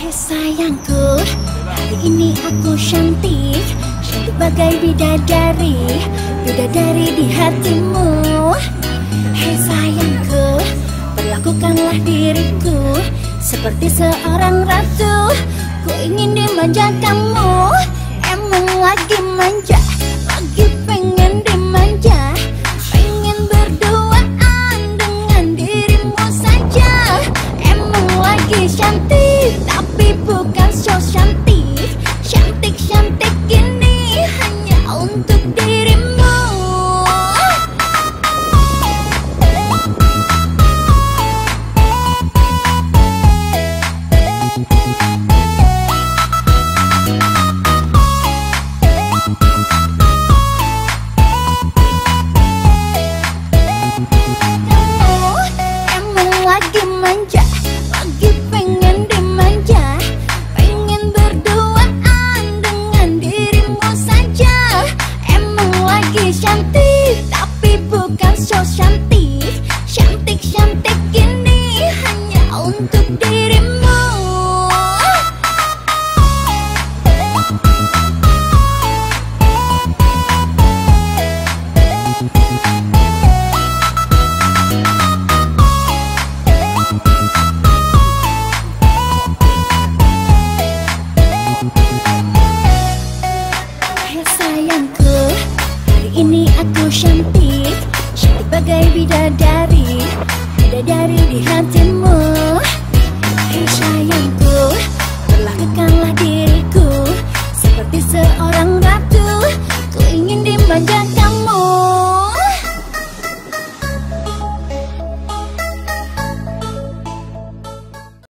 Hei sayangku, hari ini aku cantik, cantik bagai bidadari, bidadari di hatimu. Hei sayangku, perlakukanlah diriku seperti seorang ratu. Ku ingin dimanja kamu, emang lagi manja.